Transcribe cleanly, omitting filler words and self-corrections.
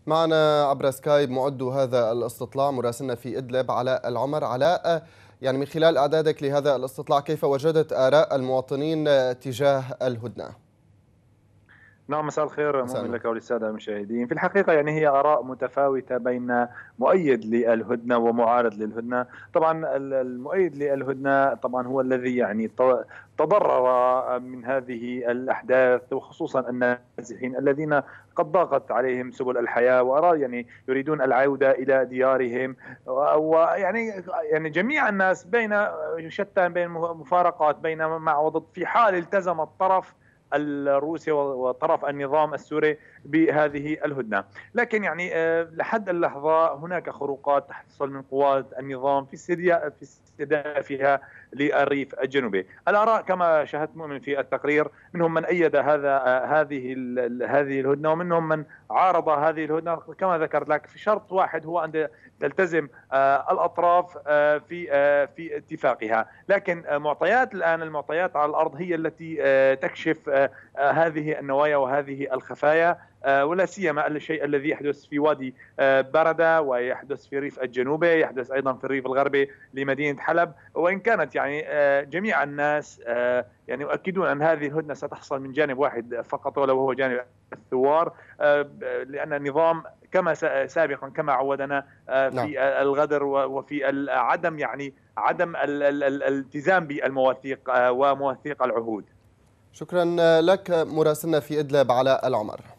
معنا عبر سكايب معد هذا الاستطلاع مراسلنا في إدلب علاء العمر. علاء، يعني من خلال إعدادك لهذا الاستطلاع كيف وجدت آراء المواطنين تجاه الهدنة؟ نعم، مساء الخير مساء مؤمن النور. لك وللسادة المشاهدين. في الحقيقة يعني هي آراء متفاوتة بين مؤيد للهدنة ومعارض للهدنة. طبعا المؤيد للهدنة طبعا هو الذي يعني تضرر من هذه الأحداث، وخصوصا النازحين الذين قد ضاقت عليهم سبل الحياة وأراد يعني يريدون العودة إلى ديارهم. ويعني جميع الناس بين شتان، بين مفارقات، بين مع وضد، في حال التزم الطرف الروسي وطرف النظام السوري بهذه الهدنة. لكن يعني لحد اللحظة هناك خروقات تحصل من قوات النظام في استهدافها للريف الجنوبي. الآراء كما شاهدت مؤمن في التقرير، منهم من أيد هذه الهدنة، ومنهم من عارض هذه الهدنة. كما ذكرت لك، في شرط واحد هو أن تلتزم الأطراف في اتفاقها. لكن المعطيات على الأرض هي التي تكشف هذه النوايا وهذه الخفايا، ولا سيما الشيء الذي يحدث في وادي بردة، ويحدث في الريف الجنوبي، يحدث أيضا في الريف الغربي لمدينة حلب. وإن كانت يعني جميع الناس يعني يؤكدون أن هذه الهدنة ستحصل من جانب واحد فقط، ولو هو جانب الثوار، لأن النظام كما سابقا كما عودنا نعم. في الغدر وفي عدم الالتزام بالمواثيق ومواثيق العهود. شكرا لك مراسلنا في إدلب علاء العمر.